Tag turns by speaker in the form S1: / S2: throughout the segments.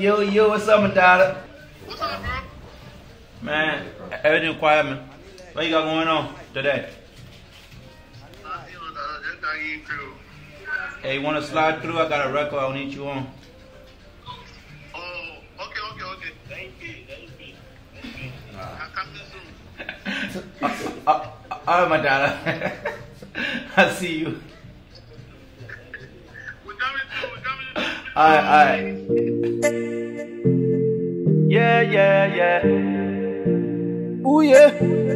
S1: Yo, what's up, my daughter?
S2: What's up, bro?
S1: Man, everything quiet, man. What you got going on today? Hey, you wanna slide through? I got a record I'll need you on.
S2: Oh, okay. Thank you. I'll come soon.
S1: Alright, my daughter. I'll see you.
S2: We're coming soon.
S1: Alright. Yeah.
S3: Ooh, yeah.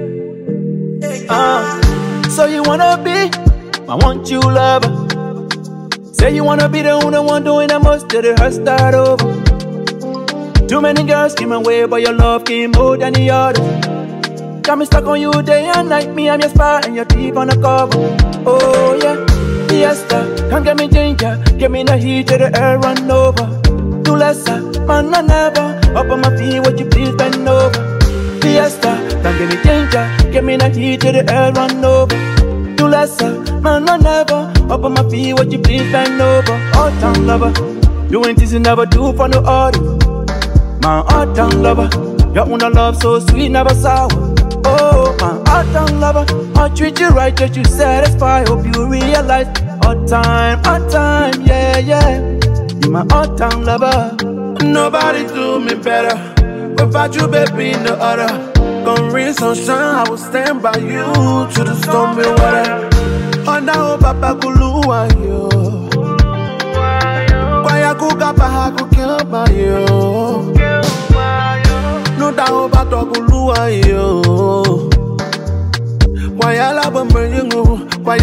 S3: So you wanna be my one true lover. Say you wanna be the only one doing the most till the hurt start over. Too many girls came my way, but your love came more than the others. Got me stuck on you day and night. Me, I'm your spy and you're deep on the cover. Oh yeah, fiesta, come get me ginger. Give me the heat till the air run over. Do lesser, man, I never. Up on my feet, would you please bend over? Fiesta, come get me ginger. Give me the heat till the air run over. Do lesser, man, I never. Up on my feet, would you please bend over? All-time lover, doing things you never do for no other. My all-time lover, your own love so sweet, never sour. Oh, my all-time lover, I'll treat you right, just you satisfy. Hope you realize, all-time, yeah. You my all-time lover. Nobody do me better. Without you, baby, no other. Gonna rain sunshine, I will stand by you to the stormy weather. Onda o papa kuluwa yo. Kwaya kuka paha kukilma yo. Nuda o bato kuluwa yo. Kwaya la bamenyungu.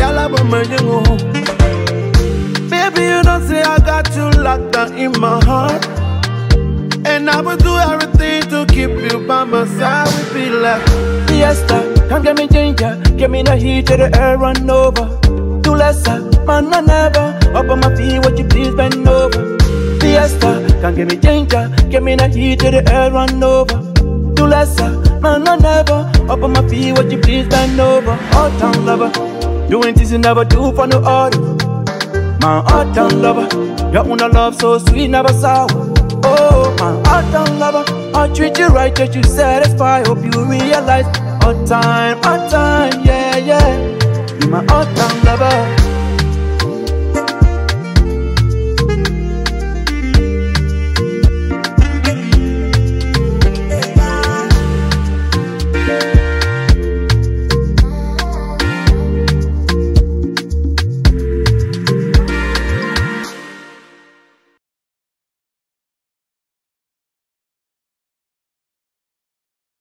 S3: Baby, you don't say I got you locked down in my heart. And I will do everything to keep you by my side. We feel like fiesta, come get me ginger. Give me the heat till the air run over. Do lesser, man, I never. Up on my feet, would you please bend over? Fiesta, come get me ginger. Give me the heat till the air run over. Do lesser, man, I never. Up on my feet, would you please bend over? All-time lover, doing things you never do for no other. My all-time lover, your own love so sweet, never sour. Oh, my all-time lover, I'll treat you right, just you satisfy. Hope you realize, all time, yeah. You my all-time lover.